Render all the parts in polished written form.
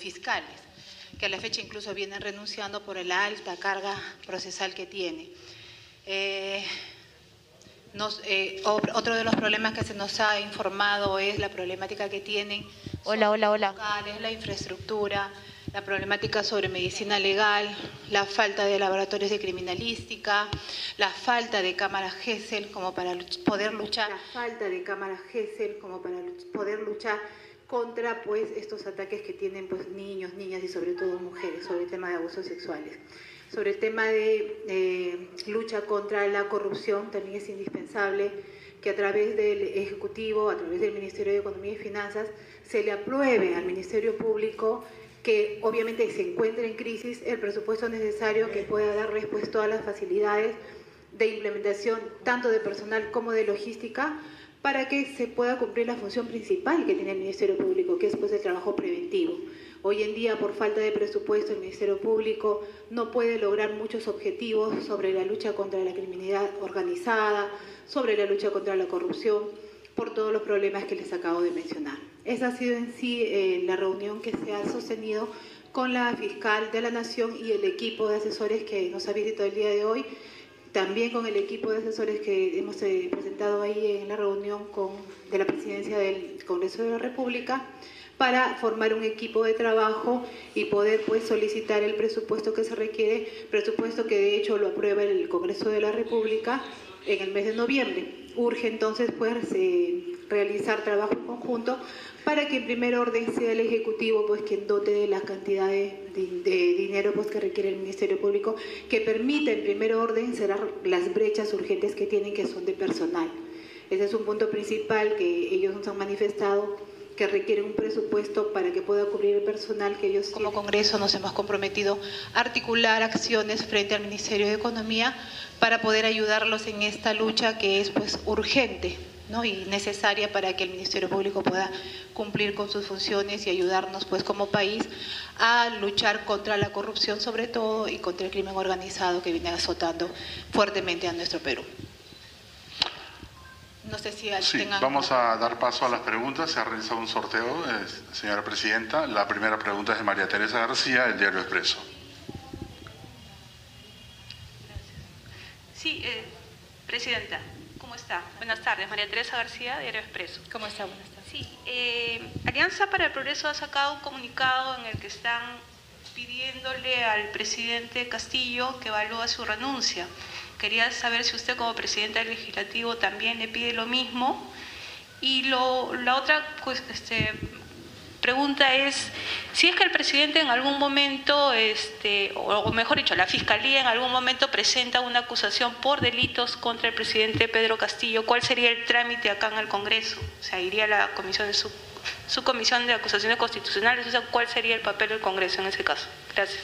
fiscales, que a la fecha incluso vienen renunciando por la alta carga procesal que tiene. Otro de los problemas que se nos ha informado es la problemática que tienen locales, la infraestructura, la problemática sobre medicina legal, la falta de laboratorios de criminalística, la falta de cámaras GESEL como para poder luchar, contra pues estos ataques que tienen pues niños, niñas y sobre todo mujeres, sobre el tema de abusos sexuales. Sobre el tema de lucha contra la corrupción, también es indispensable que a través del Ejecutivo, a través del Ministerio de Economía y Finanzas, se le apruebe al Ministerio Público, que obviamente se encuentre en crisis, el presupuesto necesario que pueda dar respuesta a las facilidades de implementación tanto de personal como de logística, para que se pueda cumplir la función principal que tiene el Ministerio Público, que es pues el trabajo preventivo. Hoy en día, por falta de presupuesto, el Ministerio Público no puede lograr muchos objetivos sobre la lucha contra la criminalidad organizada, sobre la lucha contra la corrupción, por todos los problemas que les acabo de mencionar. Esa ha sido en sí la reunión que se ha sostenido con la fiscal de la Nación y el equipo de asesores que nos ha visitado el día de hoy, también con el equipo de asesores que hemos presentado ahí en la reunión de la Presidencia del Congreso de la República, para formar un equipo de trabajo y poder pues solicitar el presupuesto que se requiere, presupuesto que de hecho lo aprueba el Congreso de la República en el mes de noviembre. Urge entonces pues realizar trabajo en conjunto para que en primer orden sea el Ejecutivo pues quien dote de las cantidades de dinero pues que requiere el Ministerio Público, que permita en primer orden cerrar las brechas urgentes que tienen, que son de personal. Ese es un punto principal que ellos nos han manifestado, que requieren un presupuesto para que pueda cubrir el personal que ellos como Congreso nos hemos comprometido a articular acciones frente al Ministerio de Economía para poder ayudarlos en esta lucha que es pues urgente, ¿no? Y necesaria para que el Ministerio Público pueda cumplir con sus funciones y ayudarnos pues como país a luchar contra la corrupción sobre todo y contra el crimen organizado que viene azotando fuertemente a nuestro Perú. No sé si vamos a dar paso a las preguntas. Se ha realizado un sorteo, señora Presidenta. La primera pregunta es de María Teresa García, del Diario Expreso. Sí, Presidenta, ¿cómo está? Buenas tardes, María Teresa García, Diario Expreso. ¿Cómo está? Buenas tardes. Sí, Alianza para el Progreso ha sacado un comunicado en el que están pidiéndole al presidente Castillo que evalúe su renuncia. Quería saber si usted como presidenta del Legislativo también le pide lo mismo. Y la otra pregunta es, si es que el presidente en algún momento, o mejor dicho, la Fiscalía en algún momento presenta una acusación por delitos contra el presidente Pedro Castillo, ¿cuál sería el trámite acá en el Congreso? O sea, iría a la comisión de su comisión de acusaciones constitucionales, o sea, ¿cuál sería el papel del Congreso en ese caso? Gracias.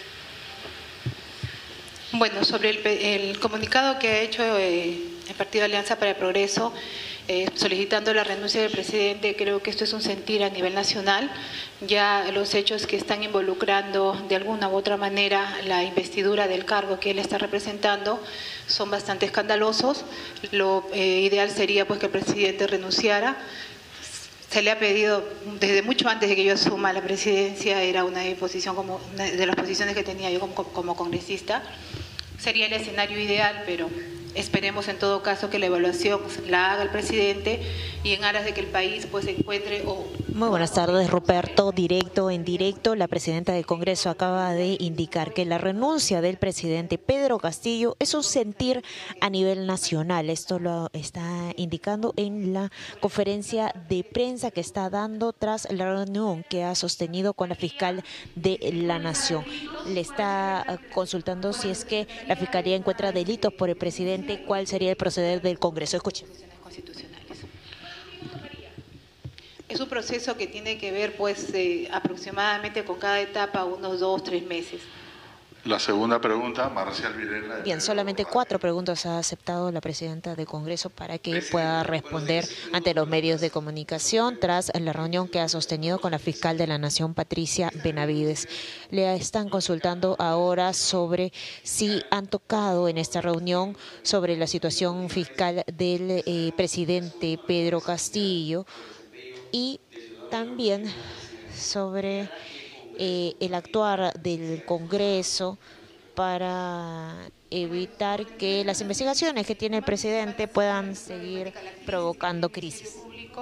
Bueno, sobre el comunicado que ha hecho el Partido Alianza para el Progreso, solicitando la renuncia del presidente, creo que esto es un sentir a nivel nacional. Ya los hechos que están involucrando de alguna u otra manera la investidura del cargo que él está representando son bastante escandalosos. Lo ideal sería pues que el presidente renunciara. Se le ha pedido desde mucho antes de que yo asuma la presidencia, era una posición como una de las posiciones que tenía yo como congresista. Sería el escenario ideal, pero esperemos en todo caso que la evaluación la haga el presidente y en aras de que el país pues se encuentre Muy buenas tardes, Ruperto. Directo en directo, la presidenta del Congreso acaba de indicar que la renuncia del presidente Pedro Castillo es un sentir a nivel nacional. Esto lo está indicando en la conferencia de prensa que está dando tras la reunión que ha sostenido con la fiscal de la Nación. Le está consultando si es que la Fiscalía encuentra delitos por el presidente, ¿cuál sería el proceder del Congreso? Escuche. Es un proceso que tiene que ver pues aproximadamente con cada etapa unos 2 o 3 meses. La segunda pregunta, Marcial Videla. Bien, solamente 4 preguntas ha aceptado la presidenta del Congreso para que pueda responder ante los medios de comunicación tras la reunión que ha sostenido con la fiscal de la Nación, Patricia Benavides. Le están consultando ahora sobre si han tocado en esta reunión sobre la situación fiscal del presidente Pedro Castillo y también sobre el actuar del Congreso para evitar que las investigaciones que tiene el presidente puedan seguir provocando crisis.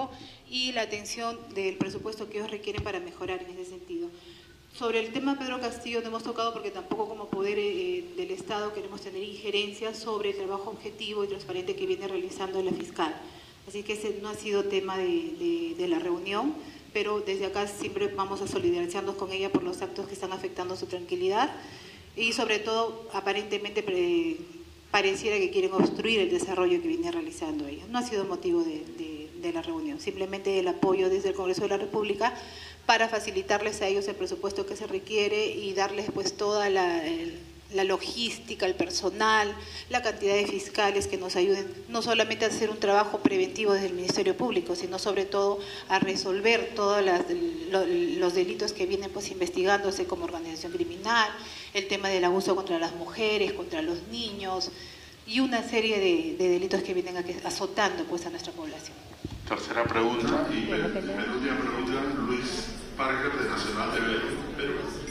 Y la atención del presupuesto que ellos requieren para mejorar en ese sentido. Sobre el tema Pedro Castillo no hemos tocado porque tampoco como poder del Estado queremos tener injerencia sobre el trabajo objetivo y transparente que viene realizando la fiscal. Así que ese no ha sido tema de la reunión, pero desde acá siempre vamos a solidarizarnos con ella por los actos que están afectando su tranquilidad y sobre todo aparentemente pareciera que quieren obstruir el desarrollo que viene realizando ella. No ha sido motivo de la reunión, simplemente el apoyo desde el Congreso de la República para facilitarles a ellos el presupuesto que se requiere y darles pues toda la logística, el personal, la cantidad de fiscales que nos ayuden no solamente a hacer un trabajo preventivo desde el Ministerio Público, sino sobre todo a resolver todos los delitos que vienen pues investigándose como organización criminal, el tema del abuso contra las mujeres, contra los niños y una serie de delitos que vienen azotando pues a nuestra población. Tercera pregunta y penúltima pregunta, Luis Parker de Nacional TV Perú.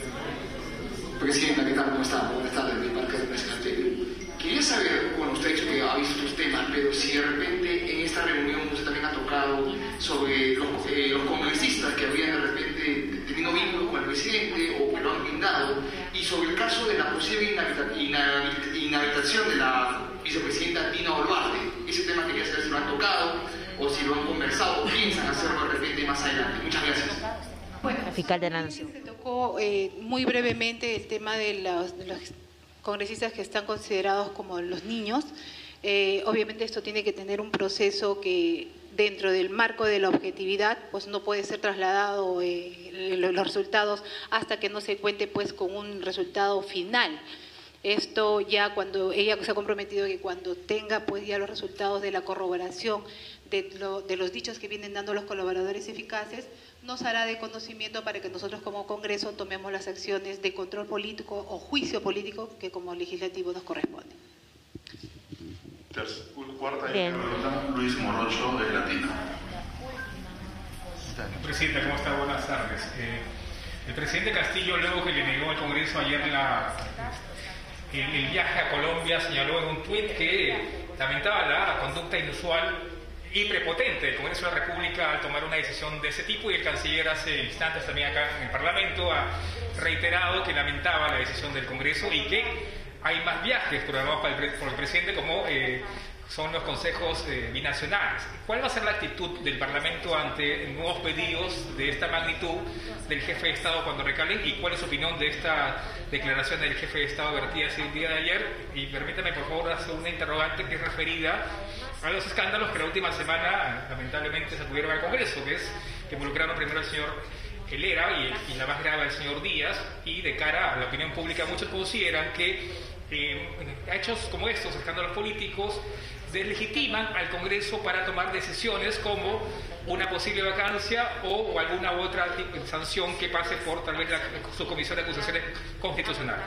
Presidenta, ¿qué tal? ¿Cómo está? Buenas tardes, Luis Parker de Nacional TV. Quería saber, bueno, usted ha dicho que ha visto estos temas, pero si de repente en esta reunión usted también ha tocado sobre los congresistas que habrían de repente tenido vínculos con el presidente o que lo han blindado, y sobre el caso de la posible inhabilitación de la vicepresidenta Dina Boluarte. Ese tema quería saber si lo han tocado o si lo han conversado o piensan hacerlo de repente más adelante. Muchas gracias. Bueno, La fiscal de la Nación. Se tocó muy brevemente el tema de los congresistas que están considerados como los niños. Obviamente esto tiene que tener un proceso que dentro del marco de la objetividad pues no puede ser trasladado los resultados hasta que no se cuente pues con un resultado final. Esto ya cuando ella se ha comprometido que cuando tenga pues ya los resultados de la corroboración de los dichos que vienen dando los colaboradores eficaces, nos hará de conocimiento para que nosotros como Congreso tomemos las acciones de control político o juicio político que como legislativo nos corresponde. Cuarta pregunta, Luis Morocho de Latino. Presidenta, ¿cómo está? Buenas tardes. El presidente Castillo, luego que le negó al Congreso ayer el viaje a Colombia, señaló en un tuit que lamentaba la conducta inusual y prepotente del Congreso de la República al tomar una decisión de ese tipo, y el canciller hace instantes también acá en el Parlamento ha reiterado que lamentaba la decisión del Congreso y que hay más viajes programados por el presidente como son los consejos binacionales. ¿Cuál va a ser la actitud del Parlamento ante nuevos pedidos de esta magnitud del jefe de Estado cuando recalen, y cuál es su opinión de esta declaración del jefe de Estado vertida el día de ayer? Y permítame por favor hacer una interrogante que es referida a los escándalos que la última semana lamentablemente sacudieron al Congreso, que involucraron primero al señor Helera y la más grave al señor Díaz, y de cara a la opinión pública muchos consideran que hechos como estos, escándalos políticos, deslegitiman al Congreso para tomar decisiones como una posible vacancia o alguna u otra sanción que pase por tal vez su Comisión de Acusaciones Constitucionales.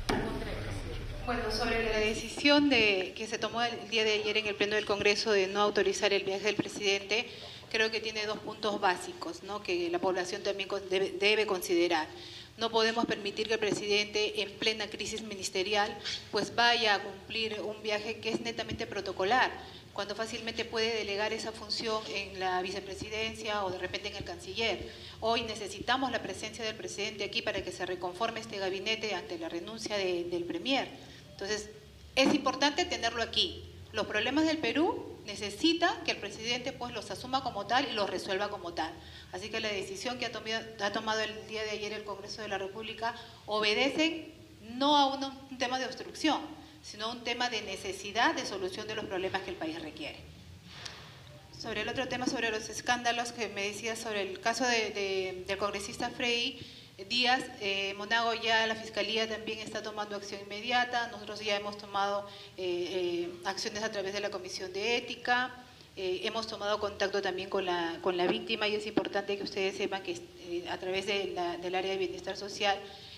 Bueno, sobre la decisión que se tomó el día de ayer en el Pleno del Congreso de no autorizar el viaje del presidente, creo que tiene dos puntos básicos, ¿no?, que la población también debe considerar. No podemos permitir que el presidente en plena crisis ministerial pues vaya a cumplir un viaje que es netamente protocolar, cuando fácilmente puede delegar esa función en la vicepresidencia o de repente en el canciller. Hoy necesitamos la presencia del presidente aquí para que se reconforme este gabinete ante la renuncia del premier. Entonces, es importante tenerlo aquí. Los problemas del Perú necesitan que el presidente pues los asuma como tal y los resuelva como tal. Así que la decisión que ha tomado el día de ayer el Congreso de la República obedece no a un tema de obstrucción, sino a un tema de necesidad de solución de los problemas que el país requiere. Sobre el otro tema, sobre los escándalos que me decía sobre el caso del congresista Frei Díaz, Monago, ya la Fiscalía también está tomando acción inmediata. Nosotros ya hemos tomado acciones a través de la Comisión de Ética, hemos tomado contacto también con la víctima, y es importante que ustedes sepan que a través del área de bienestar social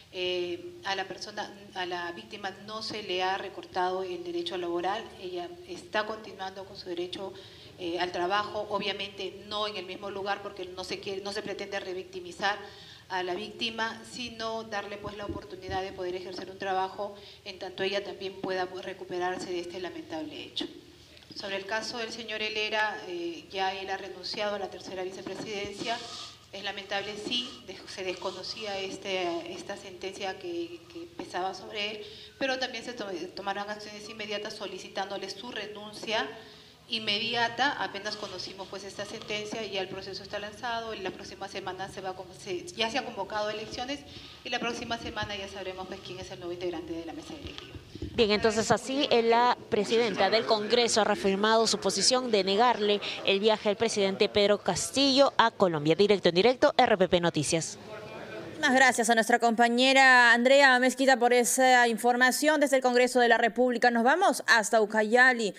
a la víctima no se le ha recortado el derecho laboral. Ella está continuando con su derecho al trabajo, obviamente no en el mismo lugar porque no se pretende revictimizar a la víctima, sino darle pues la oportunidad de poder ejercer un trabajo en tanto ella también pueda recuperarse de este lamentable hecho. Sobre el caso del señor Helera, ya él ha renunciado a la tercera vicepresidencia. Es lamentable, sí, se desconocía esta sentencia que pesaba sobre él, pero también se tomaron acciones inmediatas solicitándole su renuncia inmediata. Apenas conocimos pues esta sentencia y ya el proceso está lanzado. En la próxima semana ya se han convocado elecciones y la próxima semana ya sabremos pues quién es el nuevo integrante de la mesa directiva. Bien, entonces así la presidenta del Congreso ha reafirmado su posición de negarle el viaje al presidente Pedro Castillo a Colombia. Directo en directo, RPP Noticias. Muchas gracias a nuestra compañera Andrea Mezquita por esa información desde el Congreso de la República. Nos vamos hasta Ucayali.